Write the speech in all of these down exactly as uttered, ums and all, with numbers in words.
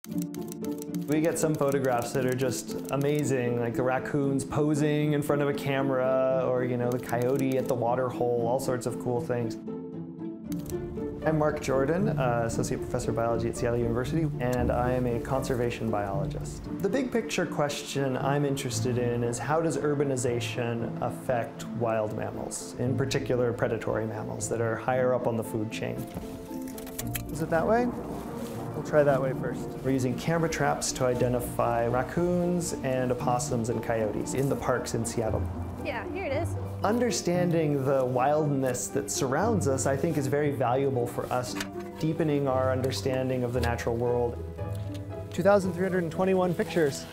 We get some photographs that are just amazing, like the raccoons posing in front of a camera, or you know, the coyote at the water hole, all sorts of cool things. I'm Mark Jordan, uh, Associate Professor of Biology at Seattle University, and I am a conservation biologist. The big picture question I'm interested in is how does urbanization affect wild mammals, in particular predatory mammals that are higher up on the food chain. Is it that way? We'll try that way first. We're using camera traps to identify raccoons and opossums and coyotes in the parks in Seattle. Yeah, here it is. Understanding the wildness that surrounds us, I think, is very valuable for us, deepening our understanding of the natural world. two thousand three hundred twenty-one pictures.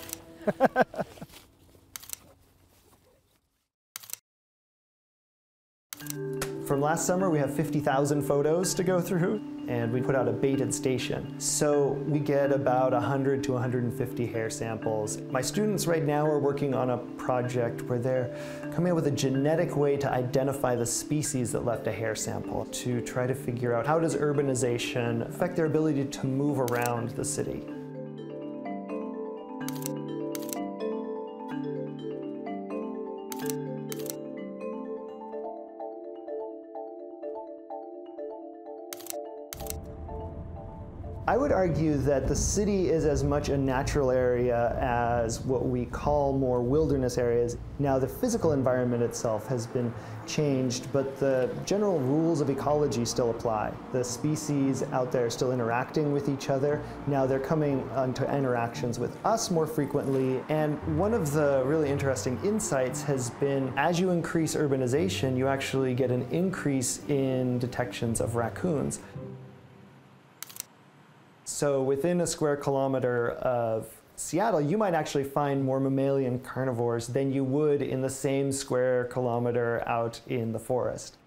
From last summer, we have fifty thousand photos to go through, and we put out a baited station. So we get about one hundred to one hundred fifty hair samples. My students right now are working on a project where they're coming up with a genetic way to identify the species that left a hair sample, to try to figure out how does urbanization affect their ability to move around the city. I would argue that the city is as much a natural area as what we call more wilderness areas. Now, the physical environment itself has been changed, but the general rules of ecology still apply. The species out there are still interacting with each other. Now they're coming into interactions with us more frequently, and one of the really interesting insights has been as you increase urbanization, you actually get an increase in detections of raccoons. So within a square kilometer of Seattle, you might actually find more mammalian carnivores than you would in the same square kilometer out in the forest.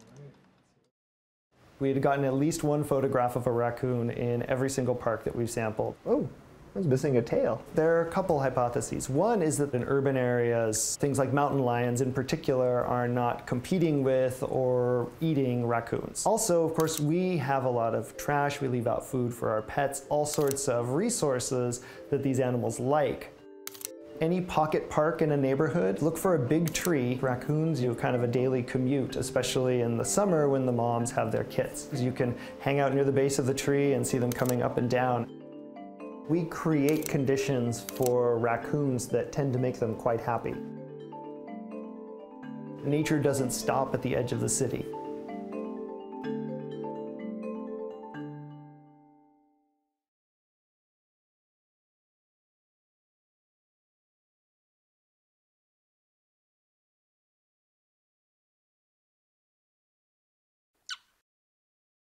We had gotten at least one photograph of a raccoon in every single park that we've sampled. Oh, I was missing a tail. There are a couple hypotheses. One is that in urban areas, things like mountain lions in particular are not competing with or eating raccoons. Also, of course, we have a lot of trash. We leave out food for our pets, all sorts of resources that these animals like. Any pocket park in a neighborhood, look for a big tree. Raccoons, you have kind of a daily commute, especially in the summer when the moms have their kits. You can hang out near the base of the tree and see them coming up and down. We create conditions for raccoons that tend to make them quite happy. Nature doesn't stop at the edge of the city.